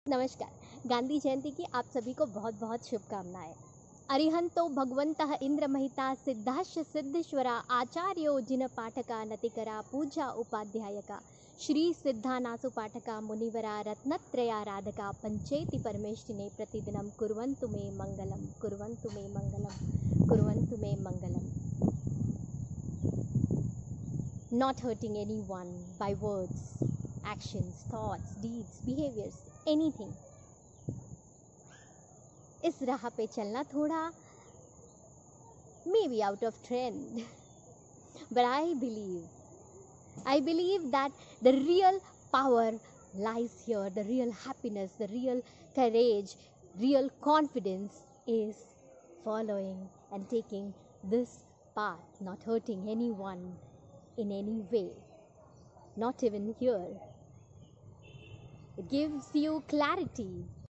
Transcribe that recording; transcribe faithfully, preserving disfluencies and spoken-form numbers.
नमस्कार। गांधी जयंती की आप सभी को बहुत बहुत शुभकामनाएं। अरिहंतो भगवंतः इंद्रमहिता सिद्धाश्च सिद्धेश्वरा आचार्यो जिन पाठका नतिकरा पूजा उपाध्यायका श्री सिद्धानासु पाठका मुनिवरा रत्नत्रयाराधका पंचेति परमेष्टिने प्रतिदिनं कुर्वन्तु मे मंगलम कुर्वन्तु मे मंगलम कुर्वन्तु मे मंगलम. Not hurting anyone by words, actions, thoughts, deeds, behaviors, anything. इस राह पे चलना थोड़ा maybe out of trend, but I believe, I believe that the real power lies here, the real happiness, the real courage, real confidence is following and taking this path, not hurting anyone in any way, not even here. It gives you clarity.